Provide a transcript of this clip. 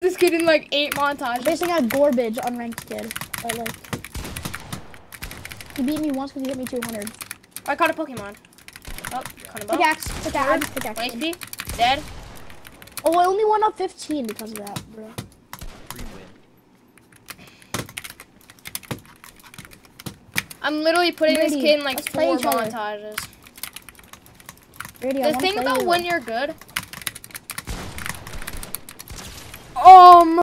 this kid in like 8 montages. Facing a garbage unranked kid. But like, he beat me once because he hit me 200. I caught a Pokemon. Oh, caught a bug. Pickaxe. 1 HP. Dead. Oh, I only went up 15 because of that, bro. I'm literally putting this Brady, kid in like let's play 4 each other. montages. Brady, The thing about when you're good.